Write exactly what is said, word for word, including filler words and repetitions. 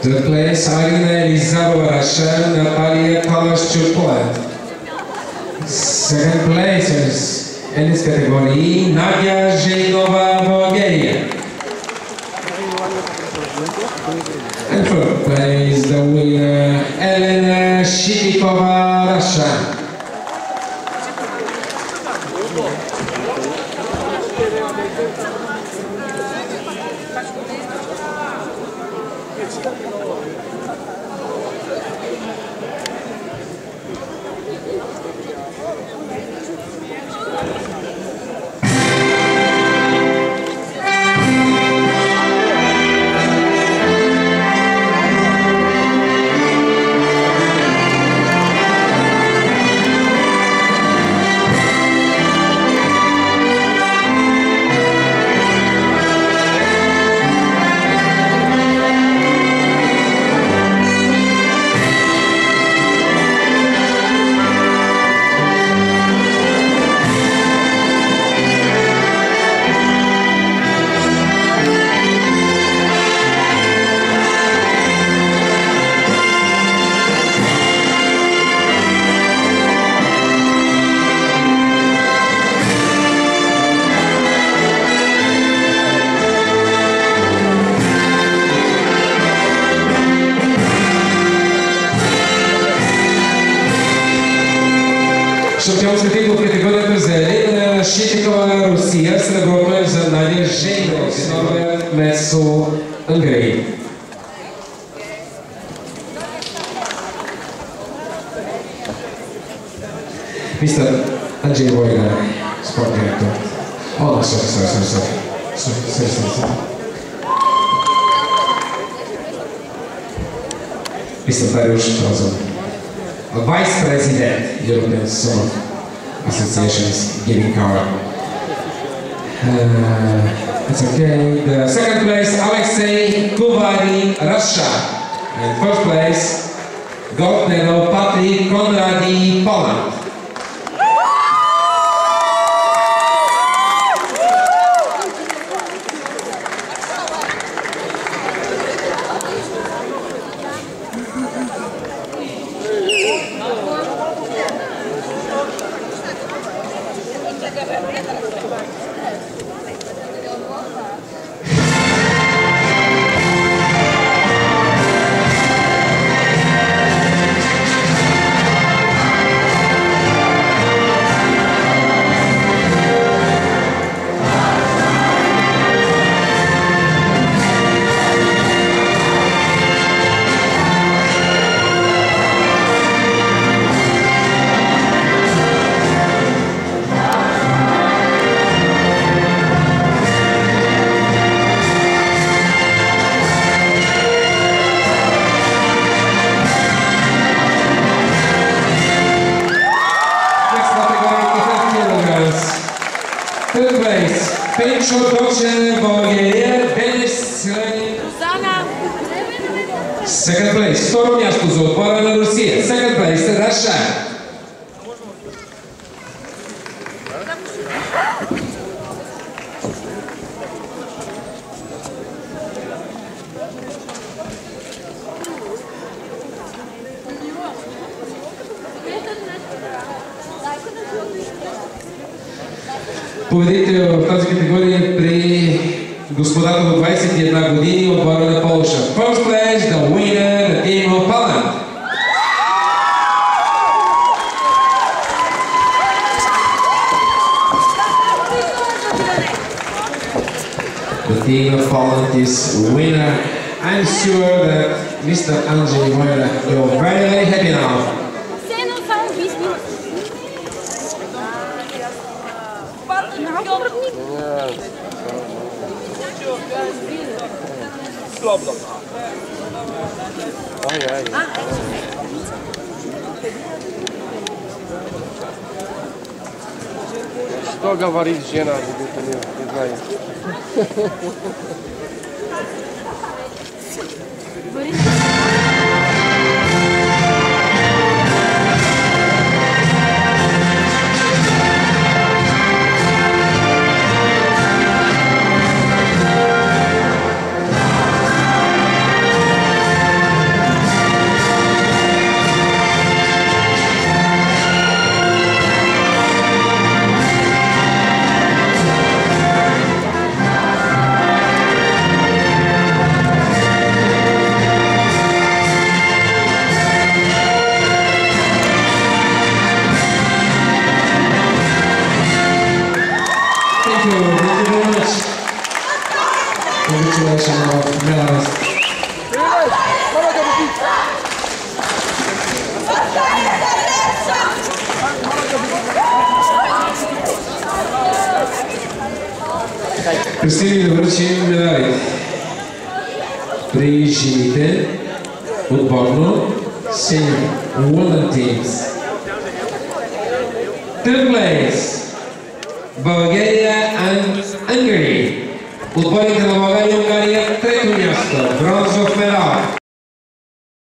Third place, Alina Elizabova, Russia, Natalia Kalashchuk, Poland. Second place is in this category, Nadia Zhainova, Bulgaria. And fourth place, the winner, Elena Shitikova, Russia. Шампион светил в категорията за Елена Шитикова, Русия, среброто е за Надя Зейнова, синове Месо, Англия. Мистер Анджей Война, спорт директор. О, no, sorry, sorry, sorry, sorry. Sorry, sorry, sorry, sorry. Мистер Dariusz Trozon, Vice President, European Summer Association's giving card. Uh, it's okay. The second place, Alexei Kuvarin, Russia. And first place, gold medal, Patrik Konradi, Poland. Third place, Penchodoche, Bulgaria, Denis Susanna. Second place, второ място за отбора на Русия. Second place, Russia. Победител в тази категория при господата до двадесет и една години отбора на Полша. First place, the winner, the team of Poland. The team of Poland is winner. I'm sure that Mister Andrzej Wojna, you're very, very happy now. Slobodno. Ojej. Что говорит жена, где-то не, не знаю. congratulations of medalists. Пристигнали да връчим медали. При жените отборно senior women teams. Third place, Bulgaria and Hungary. Отборите на България и Унгария трето място. Бронз